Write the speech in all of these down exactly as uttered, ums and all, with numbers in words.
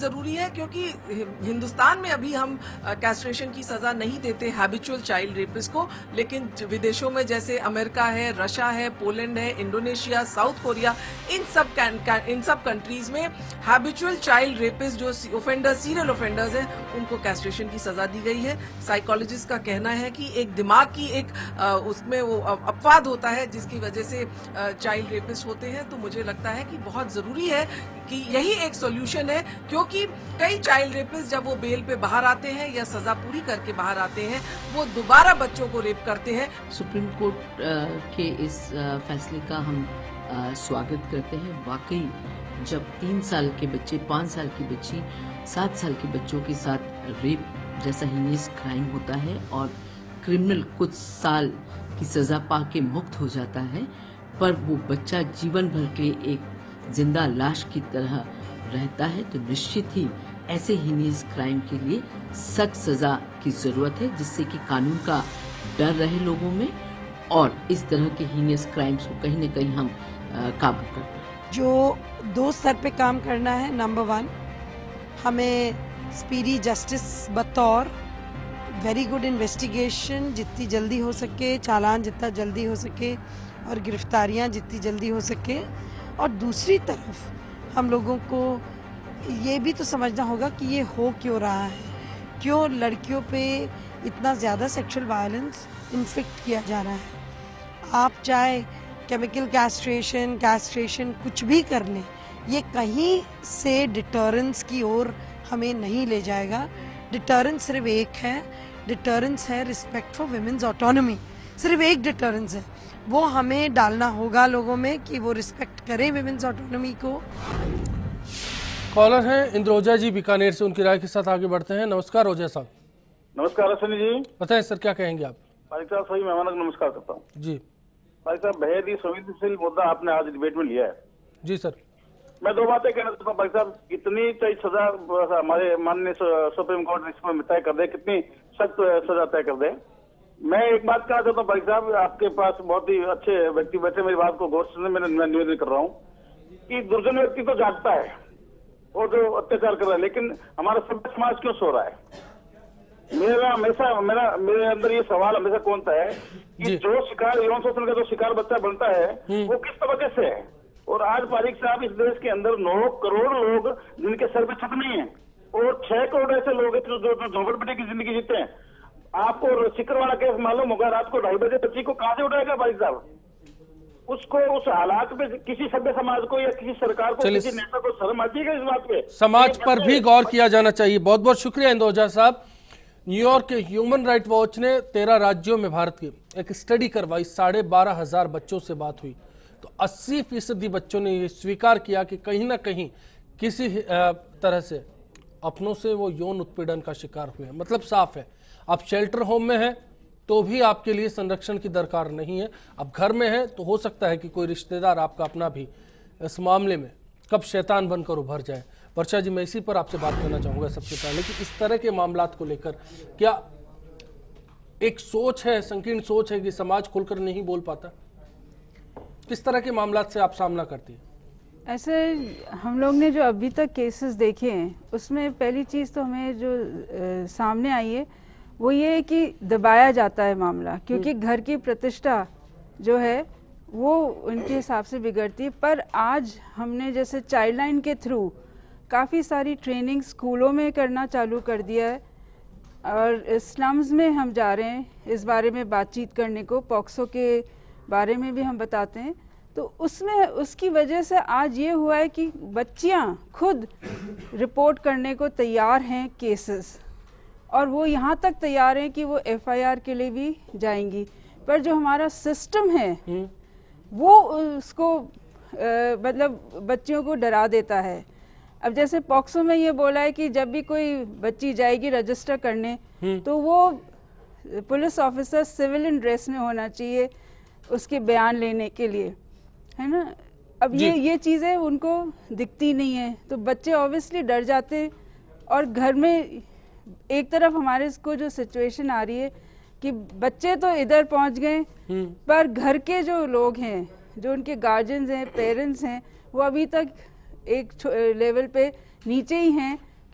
जरूरी है, क्योंकि हिंदुस्तान में अभी हम कैस्ट्रेशन की सजा नहीं देते हैबिचुअल चाइल्ड रेपिस्ट को, लेकिन विदेशों में जैसे अमेरिका है, रशिया है, पोलैंड है, इंडोनेशिया, साउथ कोरिया, इन सब इन सब कंट्रीज में हैबिचुअल चाइल्ड रेपिस्ट जो ऑफेंडर्स, सीरियल ऑफेंडर्स हैं, उनको कैस्ट्रेशन की सजा दी गई है। साइकोलॉजिस्ट का कहना है कि एक दिमाग की एक उसमें वो अपवाद होता है जिसकी वजह से चाइल्ड रेपिस्ट होते हैं। तो मुझे लगता है कि बहुत जरूरी है कि यही एक सॉल्यूशन है, क्योंकि कई चाइल्ड रेपिस्ट जब वो बेल पे बाहर आते हैं या सजा पूरी करके बाहर आते हैं, वो दोबारा बच्चों को रेप करते हैं। सुप्रीम कोर्ट के इस फैसले का हम स्वागत करते हैं। वाकई जब तीन साल के बच्चे, पाँच साल की बच्ची, सात साल के बच्चों के साथ रेप जैसा हीनियस क्राइम होता है और क्रिमिनल कुछ साल की सजा पाके मुक्त हो जाता है, पर वो बच्चा जीवन भर के एक जिंदा लाश की तरह रहता है, तो निश्चित ही ऐसे हीनियस क्राइम के लिए सख्त सजा की जरूरत है, जिससे कि कानून का डर रहे लोगों में और इस तरह के हीनियस क्राइम्स को कहीं न कहीं हम आ, काबू कर पाए। जो दो स्तर पे काम करना है, नंबर वन, हमें स्पीडी जस्टिस बतौर वेरी गुड इन्वेस्टिगेशन जितनी जल्दी हो सके, चालान जितना जल्दी हो सके और गिरफ्तारियां जितनी जल्दी हो सके, और दूसरी तरफ हम लोगों को ये भी तो समझना होगा कि ये हो क्यों रहा है, क्यों लड़कियों पे इतना ज़्यादा सेक्सुअल वायलेंस इन्फिक्ट किया जा रहा है। आप चाहे केमिकल कैस्ट्रेशन कैस्ट्रेशन कुछ भी कर लें, ये कहीं से डिटरेंस की ओर हमें नहीं ले जाएगा। डिटरेंस सिर्फ एक है, डिटरेंस है रिस्पेक्ट फॉर विमेन्स ऑटोनॉमी। सिर्फ एक डिटरेंस है, वो हमें डालना होगा लोगों में कि वो रिस्पेक्ट करें विमेन्स ऑटोनॉमी को। कॉलर हैं इंद्रोजा जी बीकानेर से, उनकी राय के साथ आगे बढ़ते हैं। नमस्कार रोजा साहब। नमस्कार अश्विनी जी। बताएं सर, क्या कहेंगे आप? भाई साहब, सभी मेहमानों को नमस्कार करता हूँ। जी भाई साहब, बेहद ही संवेदनशील मुद्दा आपने आज डिबेट में लिया है। जी सर। मैं दो बातें कहना चाहता हूँ भाई साहब। कितनी चाहिए सजा हमारे माननीय सुप्रीम कोर्ट इसमें तय कर दे, कितनी सख्त सजा तय कर दे। मैं एक बात कहना चाहता हूँ भाई साहब, आपके पास बहुत ही अच्छे व्यक्ति बैठे, मेरी बात को गौर से मैं निवेदन कर रहा हूँ कि दुर्जन व्यक्ति तो जागता है और जो अत्याचार कर रहा है, लेकिन हमारा सभ्य समाज क्यों सो रहा है? मेरा हमेशा मेरा मेरे अंदर ये सवाल हमेशा कौनता है कि जो शिकार, यौन शोषण का जो शिकार बच्चा बनता है वो किस वजह से है? और आज पारिक साहब, इस देश के अंदर नौ करोड़ लोग जिनके सर पे छत नहीं है और छह करोड़ ऐसे लोग जो झोंपड़पट्टी की जिंदगी जीते हैं। आपको सिकर वाला केस मालूम होगा, रात को ढाई बजे बच्ची को कहां से उठाएगा भाई साहब? उसको उस हालात में किसी सभ्य समाज को या किसी सरकार को, किसी नेता को शर्म आती है इस बात पे? समाज पर भी गौर किया जाना चाहिए। बहुत बहुत शुक्रिया इंदौजा साहब। न्यूयॉर्क के ह्यूमन राइट वॉच ने तेरह राज्यों में भारत की एक स्टडी करवाई, साढ़े बारह हजार बच्चों से बात हुई, तो अस्सी फीसदी बच्चों ने ये स्वीकार किया कि कहीं ना कहीं किसी तरह से अपनों से वो यौन उत्पीड़न का शिकार हुए। मतलब साफ है, आप शेल्टर होम में हैं तो भी आपके लिए संरक्षण की दरकार नहीं है। अब घर में है तो हो सकता है कि कोई रिश्तेदार आपका अपना भी इस मामले में कब शैतान बनकर उभर जाए। वर्षा जी, मैं इसी पर आपसे बात करना चाहूँगा सबसे पहले कि इस तरह के मामलात को लेकर क्या एक सोच है, संकीर्ण सोच है कि समाज खुलकर नहीं बोल पाता? किस तरह के मामलात से आप सामना करती हैं? ऐसे हम लोग ने जो अभी तक केसेस देखे हैं, उसमें पहली चीज़ तो हमें जो आ, सामने आई है वो ये है कि दबाया जाता है मामला, क्योंकि घर की प्रतिष्ठा जो है वो उनके हिसाब से बिगड़ती है। पर आज हमने जैसे चाइल्ड लाइन के थ्रू काफ़ी सारी ट्रेनिंग स्कूलों में करना चालू कर दिया है और स्लम्स में हम जा रहे हैं इस बारे में बातचीत करने को, पॉक्सो के बारे में भी हम बताते हैं। तो उसमें उसकी वजह से आज ये हुआ है कि बच्चियां खुद रिपोर्ट करने को तैयार हैं केसेस, और वो यहाँ तक तैयार हैं कि वो एफ आई आर के लिए भी जाएंगी। पर जो हमारा सिस्टम है वो उसको आ, मतलब बच्चियों को डरा देता है। अब जैसे पॉक्सो में ये बोला है कि जब भी कोई बच्ची जाएगी रजिस्टर करने तो वो पुलिस ऑफिसर सिविलियन ड्रेस में होना चाहिए उसके बयान लेने के लिए, है ना। अब ये ये चीज़ें उनको दिखती नहीं है, तो बच्चे ऑब्वियसली डर जाते हैं। और घर में एक तरफ हमारे को जो सिचुएशन आ रही है कि बच्चे तो इधर पहुंच गए, पर घर के जो लोग हैं, जो उनके गार्जियंस हैं, पेरेंट्स हैं, वो अभी तक एक लेवल पे नीचे ही हैं।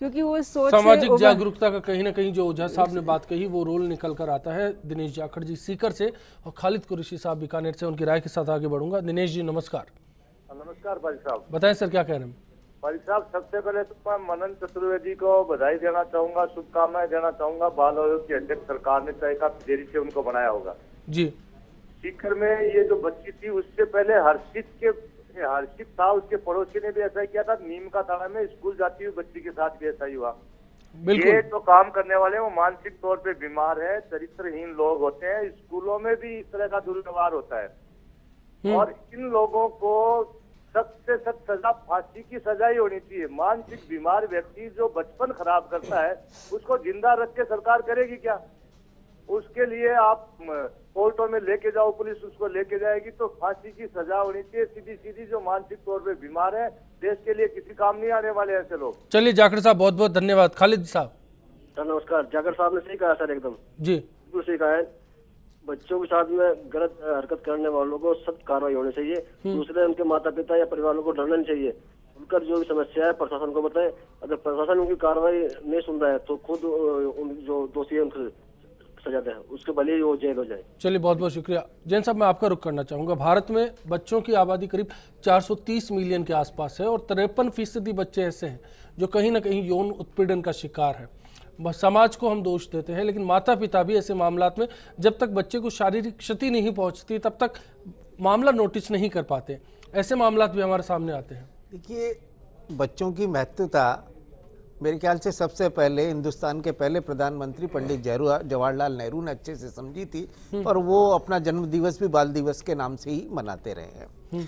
क्योंकि वो सोच से सामाजिक उभर- जागरूकता का कहीं ना कहीं जो ओझा साहब ने बात कही वो रोल निकल कर आता है। दिनेश जाखड़ जी सीकर से और खालिद कुरैशी साहब बीकानेर से, उनकी राय के साथ आगे बढ़ूंगा। दिनेश जी नमस्कार। नमस्कार भाई साहब। बताएं सर क्या कह रहे हैं। भाई साहब, सबसे पहले तो मैं मनन चतुर्वेदी को बधाई देना चाहूंगा, शुभकामनाएं देना चाहूंगा। बाल आयोग की अध्यक्ष सरकार ने तय काफी देरी से उनको बनाया होगा जी। सीकर में ये जो बच्ची थी, उससे पहले हर्षित के हर्षित था, उसके पड़ोसी ने भी ऐसा ही किया था। नीम का ताड़ा में स्कूल जाती हुई बच्ची के साथ भी ऐसा ही हुआ। बिल्कुल। ये जो काम करने वाले वो मानसिक तौर पे बीमार है, चरित्रहीन लोग होते हैं। स्कूलों में भी इस तरह का दुर्व्यवहार होता है और इन लोगों को सख्त से सख्त सजा, फांसी की सजा ही होनी चाहिए। मानसिक बीमार व्यक्ति जो बचपन खराब करता है उसको जिंदा रख के सरकार करेगी क्या? उसके लिए आप कोर्टों में लेके जाओ, पुलिस उसको लेके जाएगी, तो फांसी की सजा होनी चाहिए सीधी सीधी। जो मानसिक तौर पे बीमार है, देश के लिए किसी काम नहीं आने वाले ऐसे लोग। चलिए जाखड़ साहब बहुत बहुत धन्यवाद। खालिद साहब। सर नमस्कार। जाखड़ साहब ने सही कहा सर, एकदम जी बिल्कुल सही कहा है। बच्चों के साथ में गलत हरकत करने वालों को सख्त कार्रवाई होनी चाहिए। दूसरे उनके माता पिता या परिवार को डरना नहीं चाहिए। उनका जो भी समस्या है प्रशासन को बताए। अगर प्रशासन उनकी कार्रवाई नहीं सुन रहा है तो खुद उन जो दोषी है उनको सजा दें, उसके भले ही वो जेल हो जाए। चलिए बहुत बहुत शुक्रिया। जैन साहब मैं आपका रुख करना चाहूँगा। भारत में बच्चों की आबादी करीब चार सौ तीस मिलियन के आसपास है और तिरपन फीसदी बच्चे ऐसे हैं जो कहीं ना कहीं यौन उत्पीड़न का शिकार है। समाज को हम दोष देते हैं, लेकिन माता पिता भी ऐसे मामलात में जब तक बच्चे को शारीरिक क्षति नहीं पहुंचती तब तक मामला नोटिस नहीं कर पाते। ऐसे मामलात भी हमारे सामने आते हैं। देखिए, बच्चों की महत्वता मेरे ख्याल से सबसे पहले हिंदुस्तान के पहले प्रधानमंत्री पंडित जवाहरलाल नेहरू ने अच्छे से समझी थी और वो अपना जन्म दिवस भी बाल दिवस के नाम से ही मनाते रहे हैं।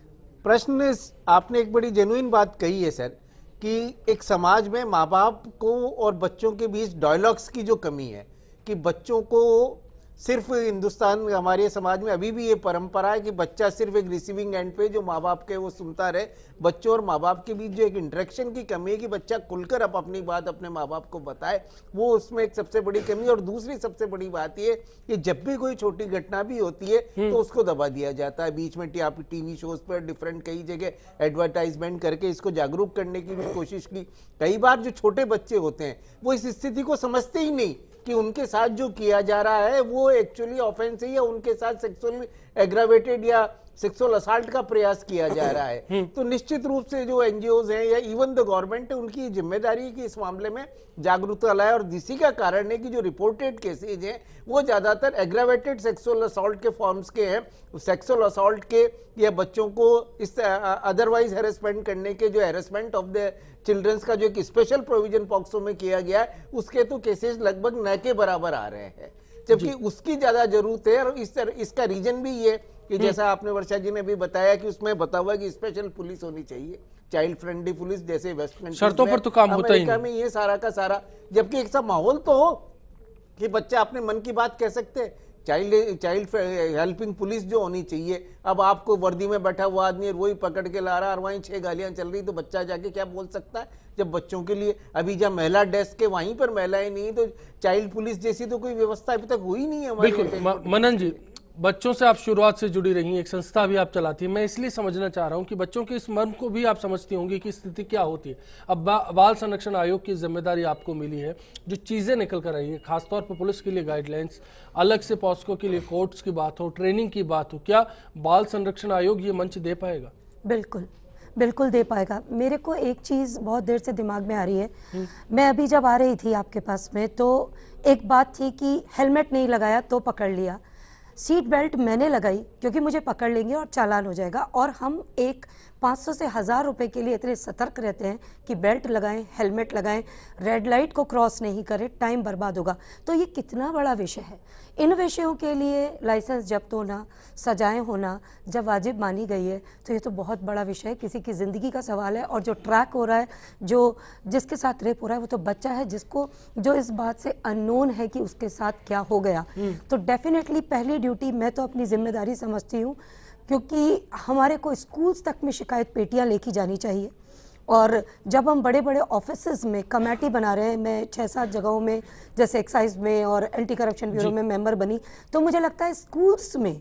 प्रश्न, आपने एक बड़ी जेन्युइन बात कही है सर कि एक समाज में माँ बाप को और बच्चों के बीच डायलॉग्स की जो कमी है, कि बच्चों को सिर्फ हिंदुस्तान हमारे समाज में अभी भी ये परंपरा है कि बच्चा सिर्फ एक रिसीविंग एंड पे जो माँ बाप के वो सुनता रहे। बच्चों और माँ बाप के बीच जो एक इंटरेक्शन की कमी है कि बच्चा खुलकर अब अपनी बात अपने माँ बाप को बताए, वो उसमें एक सबसे बड़ी कमी। और दूसरी सबसे बड़ी बात ये कि जब भी कोई छोटी घटना भी होती है तो उसको दबा दिया जाता है। बीच में टीवी शोज पर डिफरेंट कई जगह एडवर्टाइजमेंट करके इसको जागरूक करने की भी कोशिश की। कई बार जो छोटे बच्चे होते हैं वो इस स्थिति को समझते ही नहीं कि उनके साथ जो किया जा रहा है वो एक्चुअली ऑफेंस है या उनके साथ सेक्सुअल एग्रावेटेड या सेक्सुअल असाल्ट का प्रयास किया जा रहा है। तो निश्चित रूप से जो एनजीओज हैं या इवन द गवर्नमेंट है, उनकी जिम्मेदारी की इस मामले में जागरूकता लाए। और इसी का कारण है कि जो रिपोर्टेड केसेज हैं वो ज्यादातर एग्रावेटेड सेक्सुअल असॉल्ट के फॉर्म्स के हैं। सेक्सुअल असॉल्ट के या बच्चों को इस अदरवाइज हेरेसमेंट करने के जो हेरेसमेंट ऑफ द चिल्ड्रंस का जो एक स्पेशल प्रोविजन पॉक्सो में किया गया है, उसके तो केसेस लगभग न के बराबर आ रहे हैं, जबकि उसकी ज्यादा जरूरत है। और इस तरह इसका रीजन भी ये कि जैसा आपने वर्षा जी ने भी बताया कि उसमें बता हुआ कि स्पेशल पुलिस होनी चाहिए, चाइल्ड फ्रेंडली पुलिस, जैसे वेस्ट कंट्रीज शर्तों पर तो काम होता ही नहीं में ये सारा का सारा। जबकि एक सा माहौल तो हो कि बच्चा अपने मन की बात कह सकते हैं। चाइल्ड चाइल्ड हेल्पिंग पुलिस जो होनी चाहिए। अब आपको वर्दी में बैठा हुआ आदमी वही पकड़ के ला रहा और वहीं छह गालियां चल रही, तो बच्चा जाके क्या बोल सकता है? जब बच्चों के लिए अभी जब महिला डेस्क के वहीं पर महिलाएं नहीं, तो चाइल्ड पुलिस जैसी तो कोई व्यवस्था अभी तक हुई नहीं है। बिल्कुल मनन जी, बच्चों से आप शुरुआत से जुड़ी रही हैं, एक संस्था भी आप चलाती हैं। मैं इसलिए समझना चाह रहा हूं कि बच्चों के इस मर्म को भी आप समझती होंगी कि स्थिति क्या होती है। अब बा, बाल संरक्षण आयोग की जिम्मेदारी आपको मिली है, जो चीज़ें निकल कर आई है, खासतौर पर पुलिस के लिए गाइडलाइंस, अलग से पॉस्को के लिए कोर्ट्स की बात हो, ट्रेनिंग की बात हो, क्या बाल संरक्षण आयोग ये मंच दे पाएगा? बिल्कुल बिल्कुल दे पाएगा। मेरे को एक चीज़ बहुत देर से दिमाग में आ रही है। मैं अभी जब आ रही थी आपके पास में तो एक बात थी कि हेलमेट नहीं लगाया तो पकड़ लिया, सीट बेल्ट मैंने लगाई क्योंकि मुझे पकड़ लेंगे और चालान हो जाएगा। और हम एक पाँच सौ से हज़ार रुपए के लिए इतने सतर्क रहते हैं कि बेल्ट लगाएं, हेलमेट लगाएं, रेड लाइट को क्रॉस नहीं करें, टाइम बर्बाद होगा। तो ये कितना बड़ा विषय है। इन विषयों के लिए लाइसेंस जब्त होना, सजाएं होना जब वाजिब मानी गई है तो ये तो बहुत बड़ा विषय है, किसी की ज़िंदगी का सवाल है। और जो ट्रैक हो रहा है, जो जिसके साथ रेप हो रहा है, वो तो बच्चा है जिसको जो इस बात से अननोन है कि उसके साथ क्या हो गया। तो डेफिनेटली पहली ड्यूटी मैं तो अपनी जिम्मेदारी समझती हूँ, क्योंकि हमारे को स्कूल्स तक में शिकायत पेटियाँ लेके जानी चाहिए। और जब हम बड़े बड़े ऑफिसेज में कमेटी बना रहे हैं, मैं छः सात जगहों में जैसे एक्साइज में और एंटी करप्शन ब्यूरो में मेंबर बनी, तो मुझे लगता है स्कूल्स में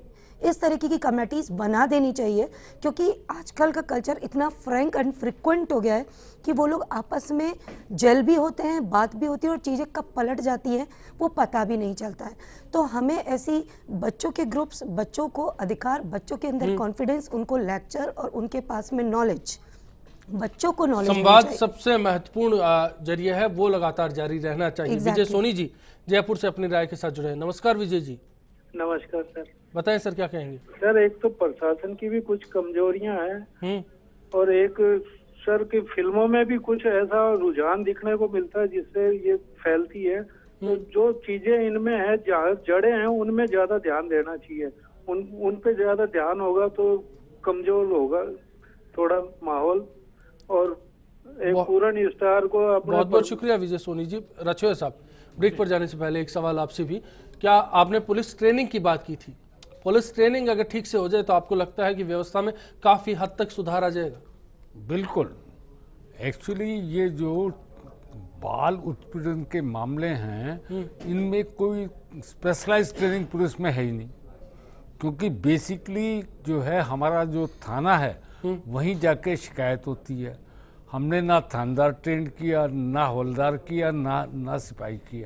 इस तरीके की कमेटीज बना देनी चाहिए, क्योंकि आजकल का कल्चर इतना फ्रैंक एंड फ्रिक्वेंट हो गया है कि वो लोग आपस में जल भी होते हैं, बात भी होती है और चीज़ें कब पलट जाती हैं वो पता भी नहीं चलता है। तो हमें ऐसी बच्चों के ग्रुप्स, बच्चों को अधिकार, बच्चों के अंदर कॉन्फिडेंस, उनको लेक्चर और उनके पास में नॉलेज, बच्चों को नॉलेज, संवाद सबसे महत्वपूर्ण जरिया है, वो लगातार जारी रहना चाहिए। exactly. विजय सोनी जी जयपुर से अपनी राय के साथ जुड़े हैं। नमस्कार विजय जी। नमस्कार सर। बताएं सर क्या कहेंगे। सर एक तो प्रशासन की भी कुछ कमजोरियां हैं और एक सर की फिल्मों में भी कुछ ऐसा रुझान दिखने को मिलता है जिससे ये फैलती है। तो जो चीजें इनमें है, जड़े हैं, उनमें ज्यादा ध्यान देना चाहिए। उन उन पे ज्यादा ध्यान होगा तो कमजोर होगा थोड़ा माहौल। और एक पूर्ण स्टार को अपना बहुत बहुत शुक्रिया विजय सोनी जी। रचोया साहब, ब्रेक पर जाने से पहले एक सवाल आपसे भी, क्या आपने पुलिस ट्रेनिंग की बात की थी? पुलिस ट्रेनिंग अगर ठीक से हो जाए तो आपको लगता है कि व्यवस्था में काफी हद तक सुधार आ जाएगा? बिल्कुल। एक्चुअली ये जो बाल उत्पीड़न के मामले हैं, इनमें कोई स्पेशलाइज्ड ट्रेनिंग पुलिस में है ही नहीं, क्योंकि बेसिकली जो है हमारा जो थाना है वहीं जाके शिकायत होती है। हमने ना थानेदार ट्रेंड किया, ना हवलदार किया, ना ना सिपाही किया।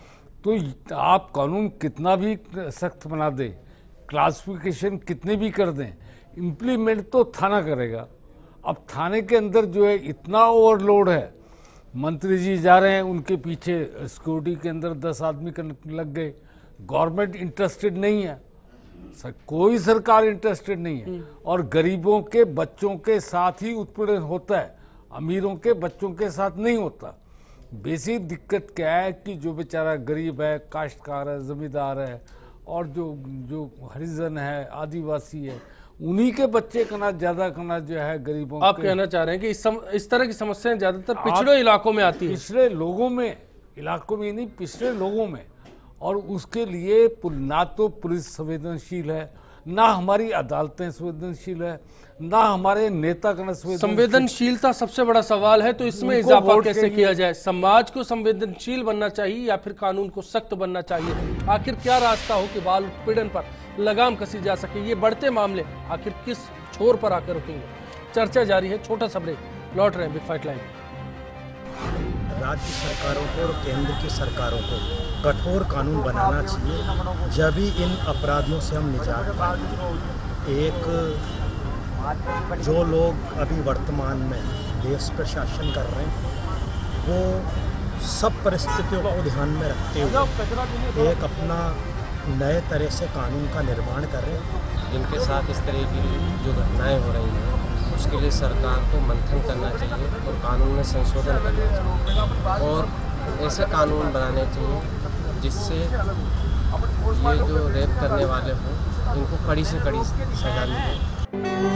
तो आप कानून कितना भी सख्त बना दें, क्लासिफिकेशन कितने भी कर दें, इम्प्लीमेंट तो थाना करेगा। अब थाने के अंदर जो है इतना ओवरलोड है, मंत्री जी जा रहे हैं, उनके पीछे सिक्योरिटी के अंदर दस आदमी लग गए। गवर्नमेंट इंटरेस्टेड नहीं है, सर, कोई सरकार इंटरेस्टेड नहीं है। और गरीबों के बच्चों के साथ ही उत्पीड़न होता है, अमीरों के बच्चों के साथ नहीं होता। बेसिक दिक्कत क्या है कि जो बेचारा गरीब है, काश्तकार है, जमींदार है और जो जो हरिजन है, आदिवासी है, उन्हीं के बच्चे करना ज्यादा करना जो है गरीबों। आप कहना चाह रहे हैं कि इस, सम, इस तरह की समस्याएं ज्यादातर पिछड़े इलाकों में आती है? पिछड़े लोगों में, इलाकों में नहीं, पिछड़े लोगों में। और उसके लिए ना तो पुलिस संवेदनशील है, ना हमारी अदालतें संवेदनशील है, ना हमारे नेता का संवेदनशीलता सबसे बड़ा सवाल है। तो इसमें इजाफा कैसे किया जाए? समाज को संवेदनशील बनना चाहिए या फिर कानून को सख्त बनना चाहिए? आखिर क्या रास्ता हो कि बाल उत्पीड़न पर लगाम कसी जा सके? ये बढ़ते मामले आखिर किस छोर पर आकर रुकेंगे? चर्चा जारी है, छोटा सा ब्रेक, लौट रहे हैं बिग फाइट लाइव। राज्य सरकारों को और केंद्र की सरकारों को कठोर कानून बनाना चाहिए, जब ही इन अपराधियों से हम निजात पाएंगे। एक जो लोग अभी वर्तमान में देश पर शासन कर रहे हैं, वो सब परिस्थितियों को ध्यान में रखते हुए एक अपना नए तरह से कानून का निर्माण कर रहे हैं। जिनके साथ इस तरह की जो घटनाएं हो रही हैं, उसके लिए सरकार को मंथन करना चाहिए और कानून में संशोधन करना चाहिए और ऐसे कानून बनाने चाहिए जिससे ये जो रेप करने वाले हों, इनको कड़ी से कड़ी सजा मिले।